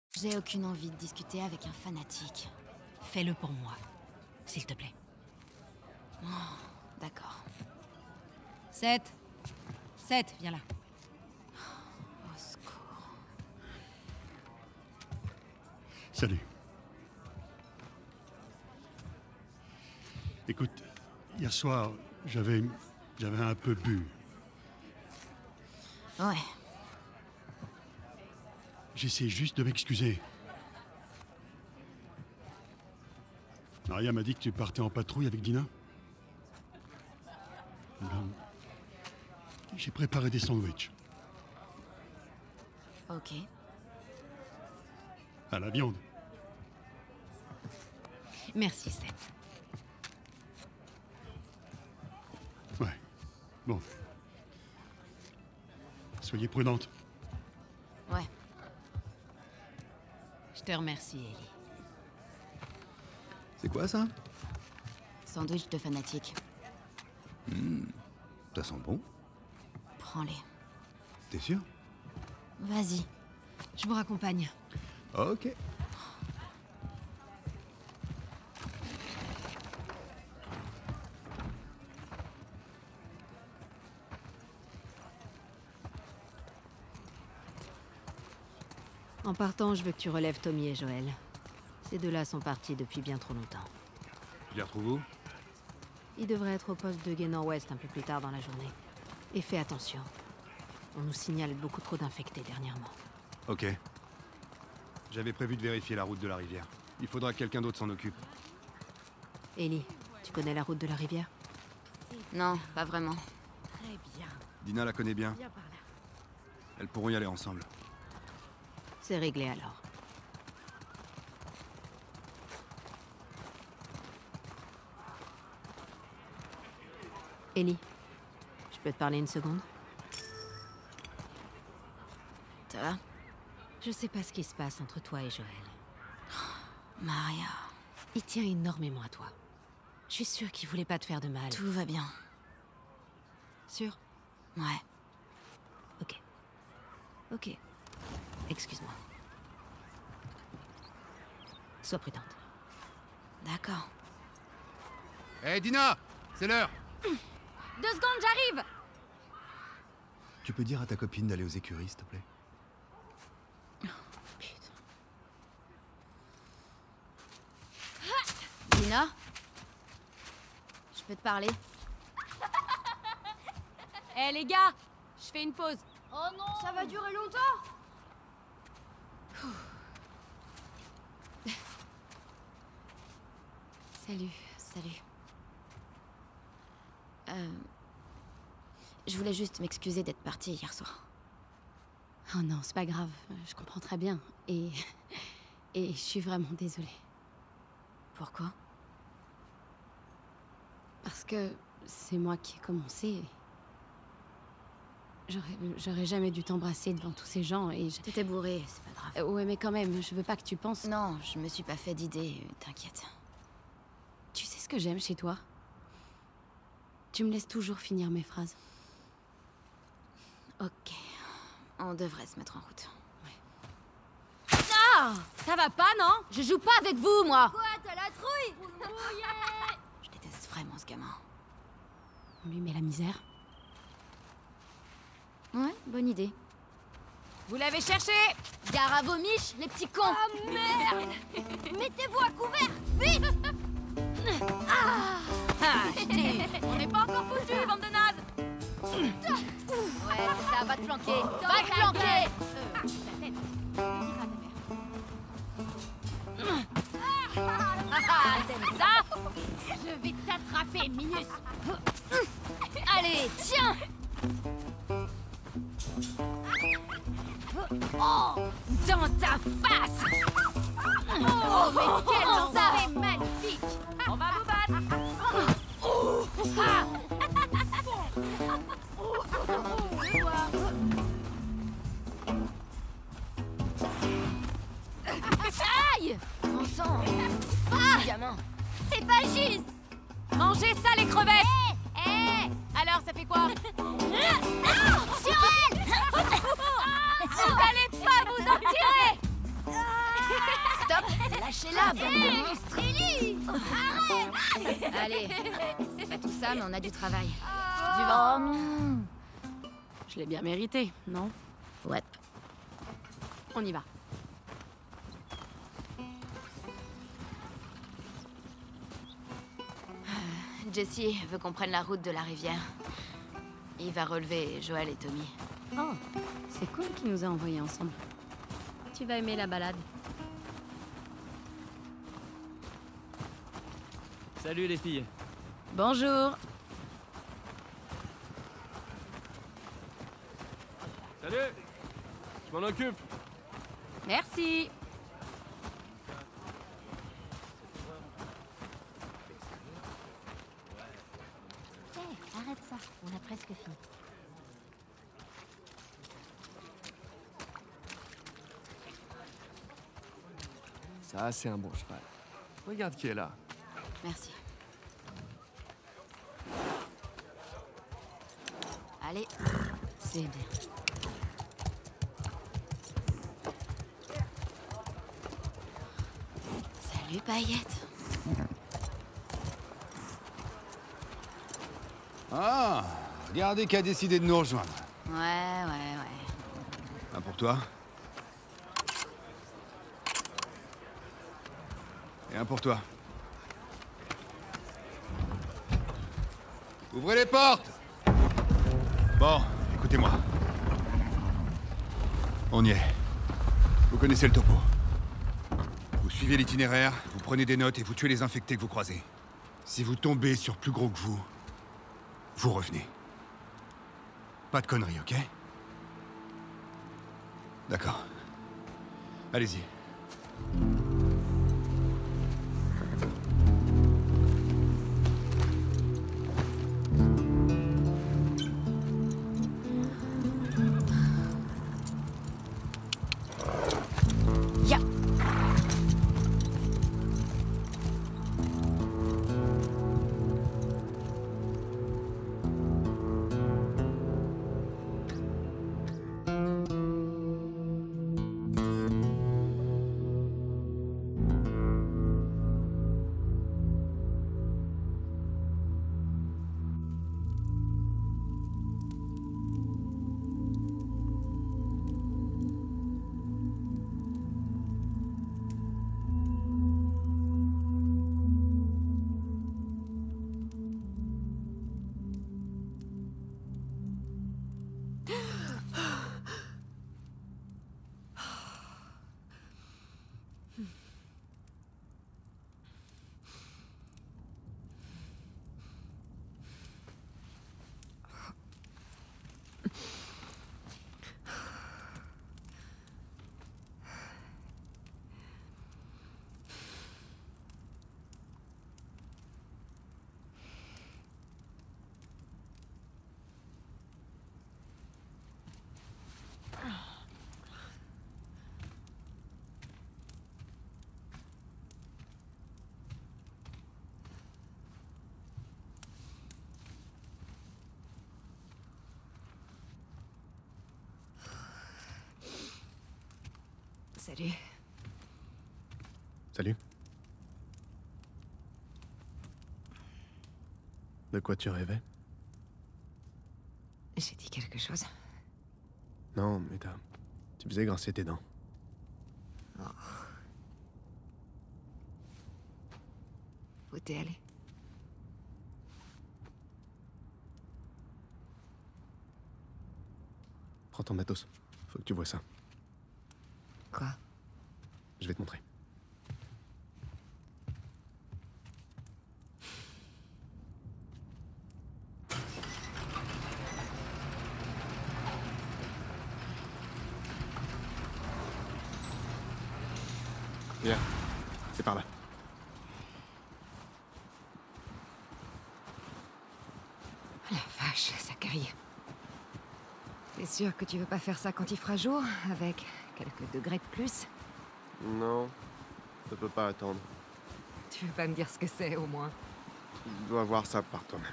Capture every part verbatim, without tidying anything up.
J'ai aucune envie de discuter avec un fanatique. Fais-le pour moi, s'il te plaît. Oh, d'accord. Seth Seth, viens là. Au secours. Salut. Écoute, hier soir, j'avais... j'avais un peu bu. Ouais. J'essaie juste de m'excuser. Maria m'a dit que tu partais en patrouille avec Dina. Alors, j'ai préparé des sandwichs. Ok. À la viande. Merci, Seth. Ouais. Bon. Soyez prudente. Ouais. Je te remercie, Ellie. C'est quoi ça? Sandwich de fanatique. Mmh. Ça sent bon. Prends-les. T'es sûr? Vas-y. Je vous raccompagne. Ok. En partant, je veux que tu relèves Tommy et Joel. Ces deux-là sont partis depuis bien trop longtemps. Je les retrouve où? Ils devraient être au poste de Gué Nord-Ouest un peu plus tard dans la journée. Et fais attention. On nous signale beaucoup trop d'infectés dernièrement. Ok. J'avais prévu de vérifier la route de la rivière. Il faudra que quelqu'un d'autre s'en occupe. Ellie, tu connais la route de la rivière? Non, pas vraiment. Très bien. Dina la connaît bien. Viens par là. Elles pourront y aller ensemble. C'est réglé alors. Ellie, je peux te parler une seconde? Ça va? Je sais pas ce qui se passe entre toi et Joel. Maria, Il tient énormément à toi. Je suis sûre qu'il voulait pas te faire de mal. tout va bien. Sûr? Ouais. Ok. Ok. Excuse-moi. Sois prudente. D'accord. Hé hey, Dina! C'est l'heure! Deux secondes, j'arrive! Tu peux dire à ta copine d'aller aux écuries, s'il te plaît? Putain. Dina? Je peux te parler? Hé hey, les gars! Je fais une pause. Oh non! Ça va durer longtemps? Salut, salut. Euh... Je voulais juste m'excuser d'être partie hier soir. Oh non, c'est pas grave, je comprends très bien. Et... Et je suis vraiment désolée. Pourquoi? Parce que c'est moi qui ai commencé. J'aurais j'aurais jamais dû t'embrasser devant tous ces gens et je... T'étais bourrée, c'est pas grave. Euh, ouais, mais quand même, je veux pas que tu penses... Non, je me suis pas fait d'idée, t'inquiète. Tu sais ce que j'aime chez toi? Tu me laisses toujours finir mes phrases. Ok. On devrait se mettre en route. Ah! Ça va pas, non? Je joue pas avec vous, moi! Quoi, t'as la trouille? Je déteste vraiment ce gamin. On lui met la misère. Ouais, bonne idée. Vous l'avez cherché! Gare à vos miches, les petits cons! Oh merde! Mettez-vous à couvert, vite! Ah, je t'ai eu. On n'est pas encore foutus, bande de nazes! Ouais, ça va te planquer! Va te planquer! Ah, t'aimes ça? Je vais t'attraper, Minus! Allez, tiens! Oh! Dans ta face! Oh, mais quel entrée magnifique! On va vous battre! Ah! Aïe! Bon sang! Ah! Gamin! C'est pas juste! Mangez ça, les crevettes! Hé! Hé! Alors, ça fait quoi? Sur elle! Vous allez pas vous en tirer! Lâchez-la, bande de monstres. Ellie! Allez, c'est pas tout ça, mais on a du travail. Du Oh vent. non. Je l'ai bien mérité, non? Ouais. On y va. Jessie veut qu'on prenne la route de la rivière. Il va relever Joël et Tommy. Oh, c'est cool qu'il nous a envoyés ensemble. Tu vas aimer la balade. Salut les filles. Bonjour. Salut. Je m'en occupe. Merci. Hey, arrête ça, on a presque fini. Ça, c'est un bon cheval. Regarde qui est là. Merci. Allez, C'est bien. salut Paillette. Ah, regardez qui a décidé de nous rejoindre. Ouais, ouais, ouais. Un pour toi. Et un pour toi. Ouvrez les portes! Bon, écoutez-moi. On y est. Vous connaissez le topo. Vous suivez l'itinéraire, vous prenez des notes et vous tuez les infectés que vous croisez. Si vous tombez sur plus gros que vous, vous revenez. Pas de conneries, ok? D'accord. Allez-y. Ya. Salut. Salut. De quoi tu rêvais? J'ai dit quelque chose. Non, mais t'as... Tu faisais grincer tes dents. Où t'es allé? Prends ton matos. Faut que tu vois ça. Quoi? Je vais te montrer. Viens, c'est par là. La vache, ça caille. T'es sûr que tu veux pas faire ça quand il fera jour, avec quelques degrés de plus? Non, ça peut pas attendre. Tu veux pas me dire ce que c'est, au moins? Tu dois voir ça par toi-même.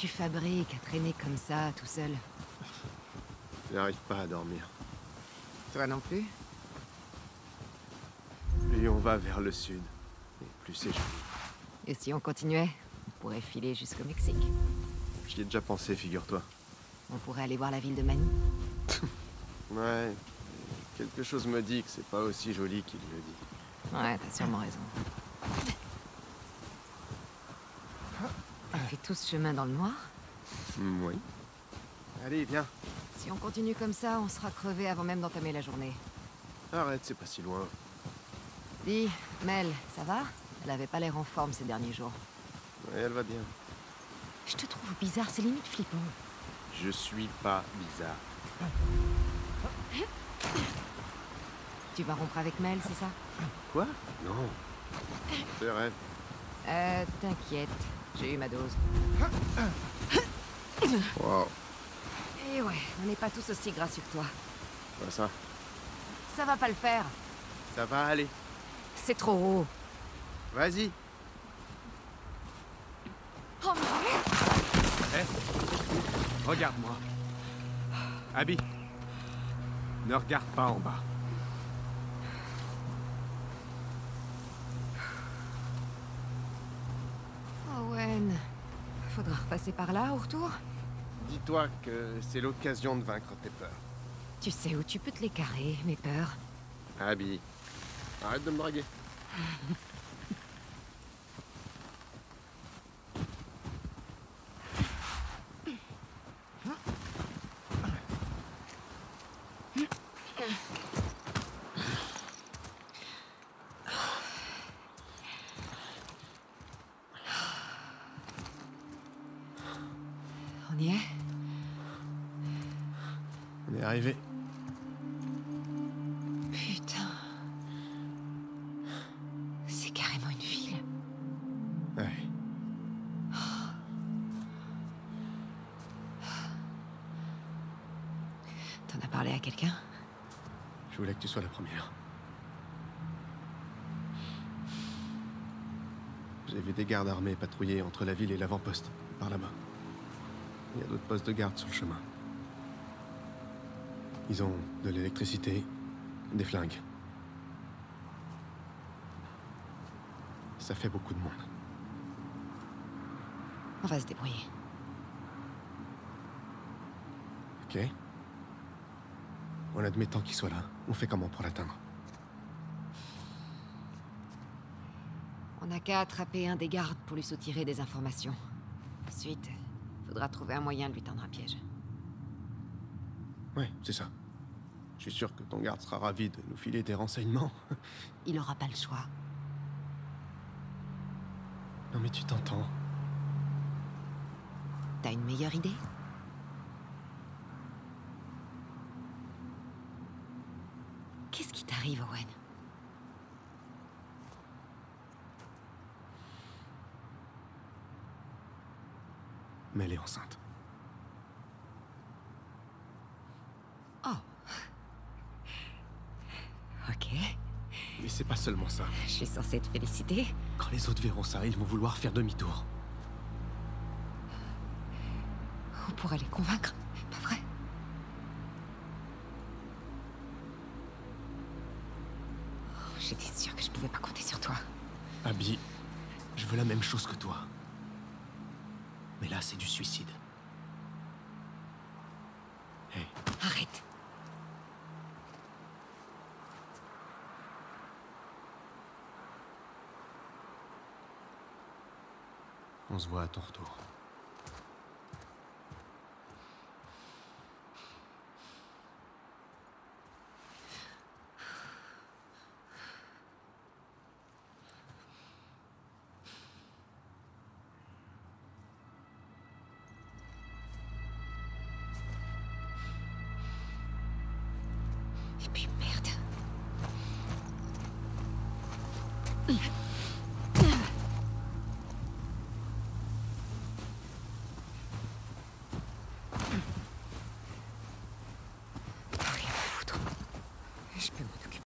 tu fabriques à traîner comme ça, tout seul? J'arrive pas à dormir. Toi non plus? Plus on va vers le sud, et plus c'est joli. Et si on continuait, on pourrait filer jusqu'au Mexique. J'y ai déjà pensé, figure-toi. On pourrait aller voir la ville de Manny. Ouais, quelque chose me dit que c'est pas aussi joli qu'il le dit. Ouais, t'as sûrement raison. On fait tout ce chemin dans le noir? Hmm, oui. Allez, viens. Si on continue comme ça, on sera crevé avant même d'entamer la journée. Arrête, c'est pas si loin. Dis, Mel, ça va? Elle avait pas l'air en forme ces derniers jours. Ouais, elle va bien. Je te trouve bizarre, c'est limite flippant. Je suis pas bizarre. Tu vas rompre avec Mel, c'est ça? Quoi? Non. C'est rêve. Euh, t'inquiète, j'ai eu ma dose. Wow. Et ouais, on n'est pas tous aussi gracieux que toi. Pas ça. Ça va pas le faire. Ça va aller. C'est trop haut. Vas-y. Oh, mais... Hé, regarde-moi. Abby, ne regarde pas en bas. Owen, faudra repasser par là au retour? Dis-toi que c'est l'occasion de vaincre tes peurs. Tu sais où tu peux te les carrer, mes peurs. Abby, arrête de me draguer. On y est? On est arrivé. Putain. C'est carrément une ville. Ouais. T'en as parlé à quelqu'un? Je voulais que tu sois la première. J'ai vu des gardes armés patrouiller entre la ville et l'avant-poste, par là-bas. Il y a d'autres postes de garde sur le chemin. Ils ont de l'électricité, des flingues. Ça fait beaucoup de monde. On va se débrouiller. Ok. En admettant qu'il soit là, on fait comment pour l'atteindre? On n'a qu'à attraper un des gardes pour lui soutirer des informations. Ensuite, faudra trouver un moyen de lui tendre un piège. Ouais, c'est ça. Je suis sûr que ton garde sera ravi de nous filer des renseignements. Il aura pas le choix. Non mais tu t'entends. T'as une meilleure idée? Qu'est-ce qui t'arrive, Owen? Mais elle est enceinte. Oh. Ok. Mais c'est pas seulement ça. Je suis censée te féliciter. Quand les autres verront ça, ils vont vouloir faire demi-tour. On pourrait les convaincre, pas vrai? Oh, j'étais sûre que je pouvais pas compter sur toi. Abby, je veux la même chose que toi. Mais là, c'est du suicide. Hey. Arrête. On se voit à ton retour. Et puis merde.